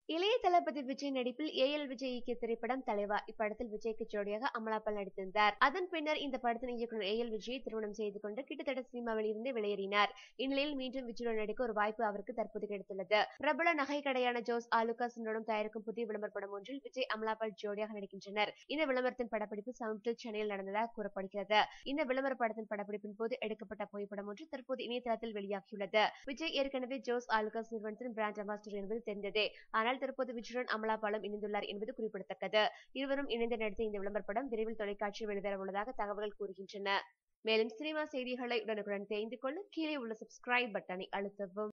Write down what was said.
இளைய தளபதி விஜய் நடிப்பில் ஏஎல் விஜய் இயக்கிய திரைப்படம் தலைவா. இப்படத்தில் விஜய்க்கு ஜோடியாக அமலாபால் நடித்திருந்தார். அதன் பின்னர் இந்த படத்தின் இயக்குனர் ஏஎல் விஜயை திருமணம் செய்து கொண்டு கிட்டத்தட்ட சினிமாவில் இருந்து வெளியேறினார். இந்நிலையில் மீண்டும் விஜயுடன் நடிக்க ஒரு வாய்ப்பு அவருக்கு தற்போது கிடைத்துள்ளது. பிரபல நகை கடையான ஜோஸ் ஆலுகாஸ் நிறுவனம் தயாரிக்கும் புதிய விளம்பர படம் ஒன்றில் விஜய் அமலாபால் ஜோடியாக நடிக்கின்றனர். இந்த விளம்பரத்தின் படப்பிடிப்பு சவுத்தில் சென்னையில் நடந்ததாக கூறப்படுகிறது. இந்த விளம்பர படத்தின் படப்பிடிப்பின் போது எடுக்கப்பட்ட புகைப்படம் ஒன்று தற்போது இணையதளத்தில் வெளியாகியுள்ளது. விஜய் ஏற்கனவே ஜோஸ் ஆலுகாஸ் நிறுவனத்தின் பிராண்ட் அம்பாசிடர் என்பது தெரிந்ததே. ஆனால் தற்போது விஜயுடன் அமலாபாலும் இணைந்துள்ளார் என்பது குறிப்பிடத்தக்கது. இருவரும் இணைந்து நடித்த இந்த விளம்பர படம் விரைவில் தொலைக்காட்சியில் வெளிவர உள்ளதாக தகவல்கள் கூறுகின்றன. மேலும் சினிமா செய்திகளை உடனுக்குடன் தெரிந்து கொள்ள கீழே உள்ள சப்ஸ்கிரைப் பட்டனை அழுத்தவும்.